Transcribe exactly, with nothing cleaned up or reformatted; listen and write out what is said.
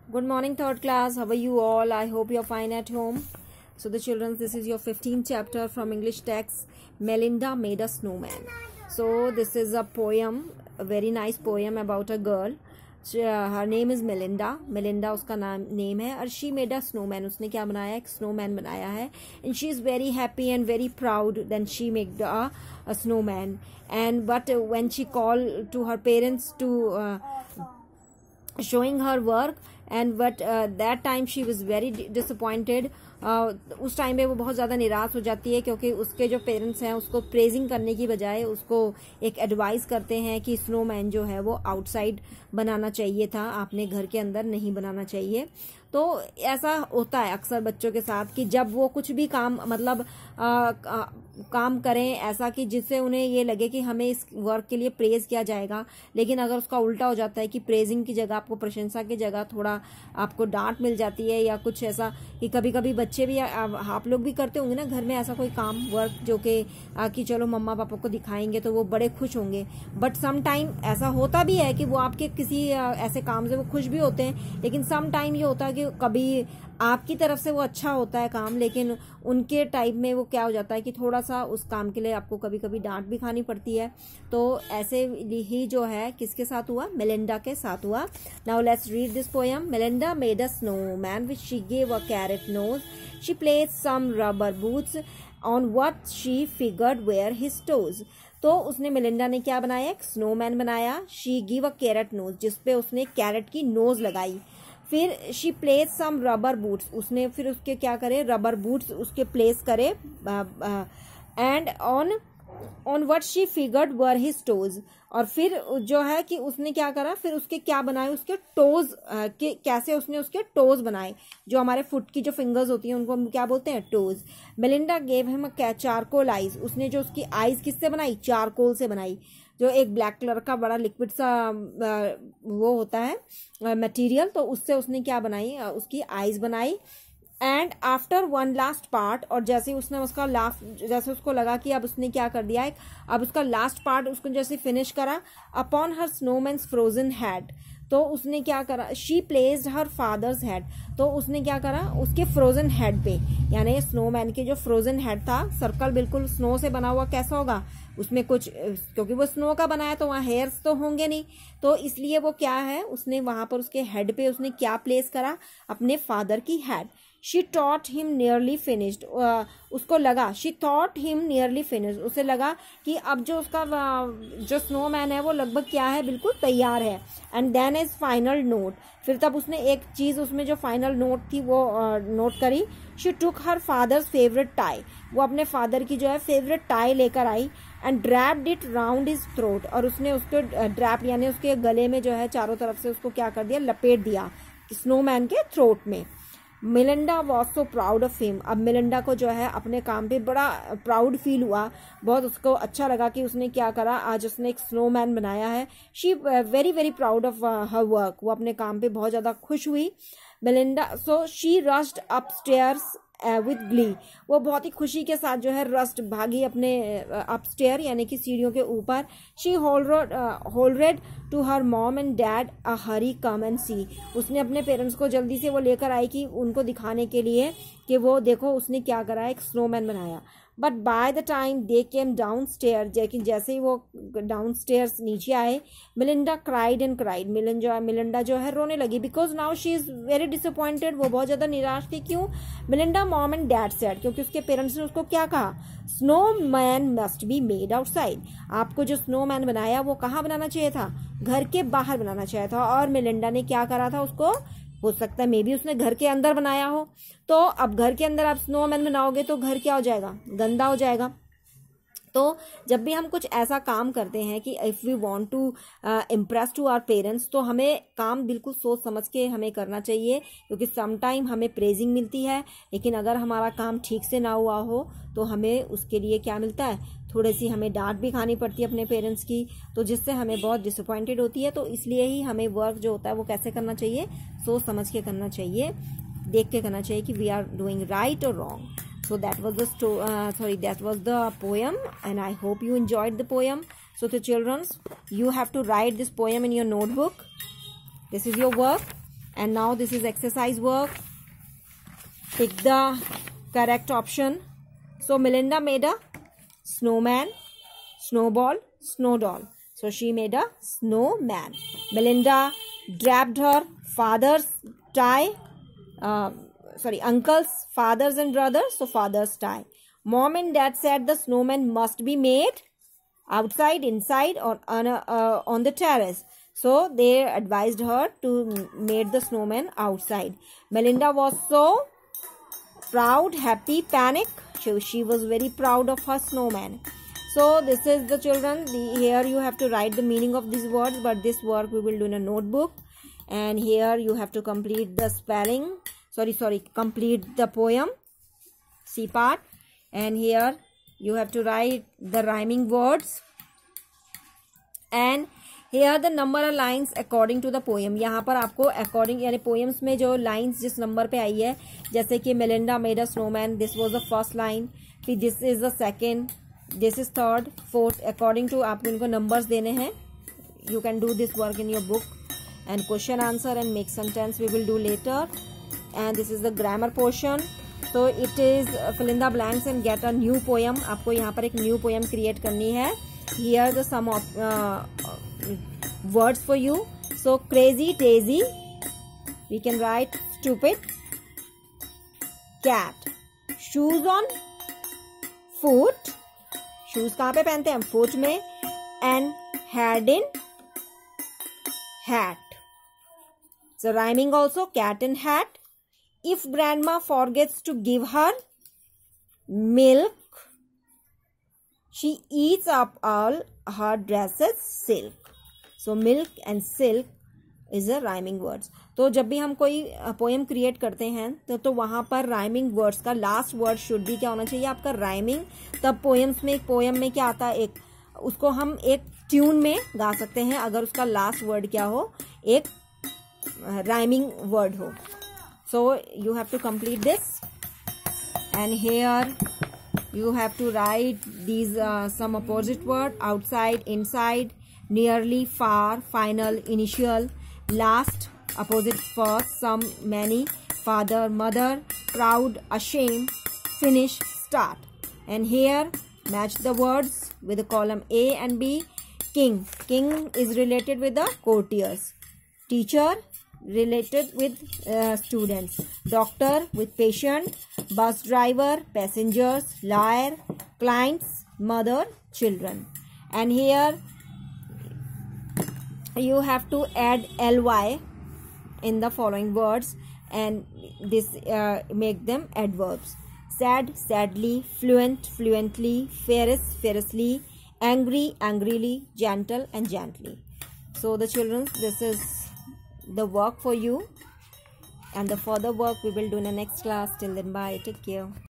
Good morning, third class. How are you all? I hope you're fine at home. So the children, this is your fifteenth chapter from English text, Melinda Made a Snowman. So this is a poem, a very nice poem about a girl. She, uh, her name is Melinda. Melinda उसका नाम name है और she made a snowman. उसने क्या बनाया? एक snowman बनाया है. And she is very happy and very proud. Then she made a, a snowman. And but uh, when she called to her parents to uh, showing her work, and but uh, that time she was very disappointed. uh, उस time पे वो बहुत ज़्यादा निराश हो जाती है क्योंकि उसके जो पेरेंट्स हैं उसको प्रेजिंग करने की बजाय उसको एक एडवाइस करते हैं कि स्नोमैन जो है वो आउटसाइड बनाना चाहिए था, आपने घर के अंदर नहीं बनाना चाहिए. तो ऐसा होता है अक्सर बच्चों के साथ कि जब वो कुछ भी काम मतलब आ, आ, काम करें ऐसा कि जिससे उन्हें ये लगे कि हमें इस वर्क के लिए प्रेज किया जाएगा, लेकिन अगर उसका उल्टा हो जाता है कि प्रेजिंग की जगह आपको प्रशंसा की जगह थोड़ा आपको डांट मिल जाती है या कुछ ऐसा कि कभी कभी बच्चे भी आप लोग भी करते होंगे ना घर में ऐसा कोई काम वर्क जो कि कि चलो मम्मा पापा को दिखाएंगे तो वो बड़े खुश होंगे. बट सम टाइम ऐसा होता भी है कि वो आपके किसी ऐसे काम से वो खुश भी होते हैं, लेकिन सम टाइम ये होता है कि कभी आपकी तरफ से वो अच्छा होता है काम, लेकिन उनके टाइप में वो क्या हो जाता है कि थोड़ा सा उस काम के लिए आपको कभी कभी डांट भी खानी पड़ती है. तो ऐसे ही जो है किसके साथ हुआ? मेलिंडा के साथ हुआ. Now let's read this poem. Melinda made a snowman which she give a carrot nose. She placed some rubber boots on what she figured where his toes. तो उसने मेलिंडा ने क्या बनाया? एक स्नोमैन बनाया. She give a carrot nose, जिसपे उसने carrot की नोज लगाई. फिर she place some rubber boots, उसने फिर उसके क्या करे? रबर बूट्स उसके प्लेस करे. And on on what she figured where his toes. और फिर जो है कि उसने क्या करा? फिर उसके क्या बनाए? उसके टोज के कैसे उसने उसके टोज बनाए. जो हमारे फुट की जो फिंगर्स होती हैं उनको हम क्या बोलते हैं? Toes. Melinda gave him a charcoal eyes. उसने जो उसकी आईज किससे बनाई? चारकोल से बनाई. जो एक ब्लैक कलर का बड़ा लिक्विड सा वो होता है मटेरियल, तो उससे उसने क्या बनाई? उसकी आईज बनाई. And after one last part, और जैसे उसने उसका लास्ट जैसे उसको लगा कि अब उसने क्या कर दिया, एक अब उसका लास्ट पार्ट उसको जैसे फिनिश करा. Upon her snowman's frozen head, तो उसने क्या करा? She placed her father's head. तो उसने क्या करा? उसके फ्रोजन हेड पे, यानी स्नोमैन के जो फ्रोजन हेड था, सर्कल बिल्कुल स्नो से बना हुआ, कैसा होगा उसमें कुछ, क्योंकि वो स्नो का बनाया तो वहाँ हेयर्स तो होंगे नहीं, तो इसलिए वो क्या है उसने वहां पर उसके हेड पे उसने क्या प्लेस करा? अपने फादर की head. She thought him nearly finished. उसको लगा, she thought him nearly finished, उसे लगा कि अब जो उसका जो स्नोमैन है वो लगभग क्या है? बिल्कुल तैयार है. And then is final note. फिर तब उसने एक चीज उसमें जो फाइनल नोट थी वो नोट करी. She took her father's favourite tie. वो अपने फादर की जो है फेवरेट टाई लेकर आई. And draped it round his throat. और उसने उसको ड्रैप यानी उसके गले में जो है चारों तरफ से उसको क्या कर दिया? लपेट दिया स्नोमैन के थ्रोट में. Melinda was so proud of him. अब मेलिंडा को जो है अपने काम पे बड़ा प्राउड फील हुआ, बहुत उसको अच्छा लगा कि उसने क्या करा, आज उसने एक स्नोमैन बनाया है. She very very proud of her work. वो अपने काम पे बहुत ज्यादा खुश हुई Melinda. So she rushed upstairs with glee. वो बहुत ही खुशी के साथ जो है रस्ट भागी अपने अपस्टेयर यानी कि सीढ़ियों के ऊपर. She hollered to her mom and dad a hurry come and see. उसने अपने पेरेंट्स को जल्दी से वो लेकर आई कि उनको दिखाने के लिए कि वो देखो उसने क्या करा, एक स्नोमैन बनाया. But by the time they came down stair, लेकिन जैसे ही वो डाउन स्टेयर्स नीचे आए, Melinda cried and cried. Melinda Melinda जो है रोने लगी. Because now she is very disappointed. वो बहुत ज्यादा निराश थी. क्यों? Melinda mom and dad said, क्योंकि उसके पेरेंट्स ने उसको क्या कहा? Snowman must be made outside. आपको जो स्नोमैन बनाया वो कहाँ बनाना चाहिए था? घर के बाहर बनाना चाहिए था. और मेलिंडा ने क्या करा था? उसको हो सकता है मे बी उसने घर के अंदर बनाया हो. तो अब घर के अंदर आप स्नोमैन बनाओगे तो घर क्या हो जाएगा? गंदा हो जाएगा. तो जब भी हम कुछ ऐसा काम करते हैं कि if we want to impress to our parents, तो हमें काम बिल्कुल सोच समझ के हमें करना चाहिए, क्योंकि सम टाइम हमें प्रेजिंग मिलती है, लेकिन अगर हमारा काम ठीक से ना हुआ हो तो हमें उसके लिए क्या मिलता है? थोड़ी सी हमें डांट भी खानी पड़ती है अपने पेरेंट्स की, तो जिससे हमें बहुत डिसअपॉइंटेड होती है. तो इसलिए ही हमें वर्क जो होता है वो कैसे करना चाहिए? सोच समझ के करना चाहिए, देख के करना चाहिए कि वी आर डूइंग राइट और wrong. So that was the sto- uh, sorry that was the poem, and I hope you enjoyed the poem. So the children, you have to write this poem in your notebook. This is your work. And now this is exercise work. Pick the correct option. So Melinda made a snowman, snowball, snow doll. So she made a snowman. Melinda wrapped her father's tie, uh, sorry, uncles, fathers and brothers, so father's tie. Mom and dad said the snowman must be made outside, inside, or on, a, uh, on the terrace. So they advised her to make the snowman outside. Melinda was so proud, happy, panic. She, she was very proud of her snowman. So this is the children. The, here you have to write the meaning of these words, but this work we will do in a notebook. And here you have to complete the spelling. Sorry, sorry, complete the poem, C part. And here you have to write the rhyming words. And here the number of lines according to the poem. यहाँ पर आपको according यानी poems में जो lines जिस number पे आई है, जैसे कि Melinda made a snowman, this was the first line, फिर this is the second, this is third, fourth, according to आपको इनको numbers देने हैं. You can do this work in your book. And question answer and make sentence we will do later. And this is the grammar portion. So it is uh, fill in the blanks and get a new poem. आपको यहाँ पर एक new poem create करनी है. Here the some of uh, words for you. So crazy daisy, we can write stupid cat. Shoes on foot, shoes कहाँ पे पहनते हैं? foot में. And head in hat. So rhyming also, cat and hat. If grandma forgets to give her milk, she eats up all her dresses silk. So milk and silk is a rhyming words. तो जब भी हम कोई poem create करते हैं तो तो वहाँ पर राइमिंग वर्ड्स का लास्ट वर्ड शुड भी क्या होना चाहिए आपका राइमिंग. तब पोएम्स में पोएम में क्या आता है, एक उसको हम एक ट्यून में गा सकते हैं अगर उसका लास्ट वर्ड क्या हो, एक राइमिंग वर्ड हो. So you have to complete this, and here you have to write these uh, some opposite word: outside, inside, nearly, far, final, initial, last, opposite, first, some, many, father, mother, proud, ashamed, finish, start. And here match the words with the column A and B. King, king is related with the courtiers. Teacher, related with uh, students. Doctor with patient. Bus driver, passengers. Lawyer, clients. Mother, children. And here you have to add ly in the following words, and this uh, make them adverbs. Sad, sadly. Fluent, fluently. Fierce, fiercely. Angry, angrily. Gentle and gently. So the children, this is the work for you, and the further work we will do in the next class. Till then, bye, take care.